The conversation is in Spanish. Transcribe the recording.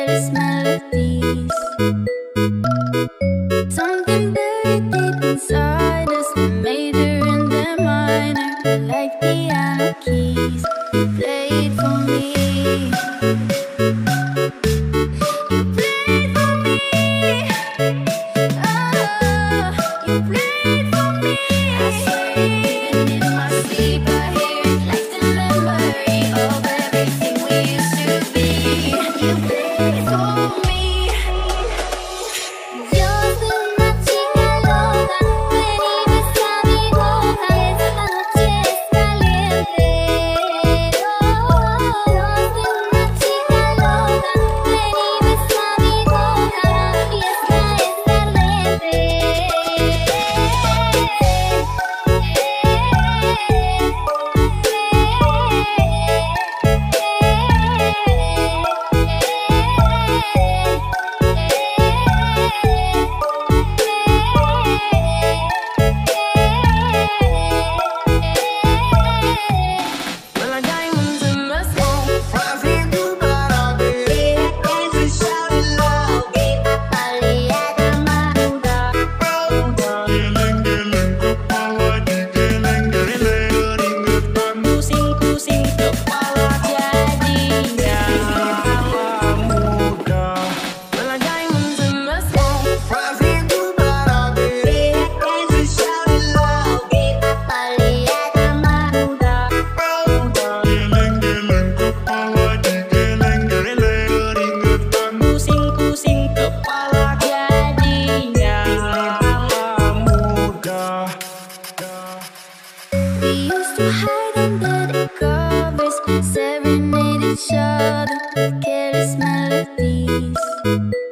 careless melodies. Something buried deep inside us, the major and the minor, like piano keys. You play it for me. You play it for me. Oh, you play it for me. I swear even in my sleep I hear it like the memory of everything we used to be. You play it for me. Yo soy una chica loca, venimos a mi boca, esta noche es caliente. Yo soy una chica loca, venimos a mi boca, y esta es caliente. Well, our diamonds in my soul, fazendo barulho, esse shout it loud, aliada maruda, Geleng-geleng kepala digeleng-geleng, pusing-pusing kepala jadinya muda. Well, our diamonds in my soul, fazendo barulho, esse shout it loud, aliada maruda, geleng-geleng kepala digeleng-geleng, pusing-pusing kepala jadinya muda. We used to hide under the covers, serenade each other with careless melodies.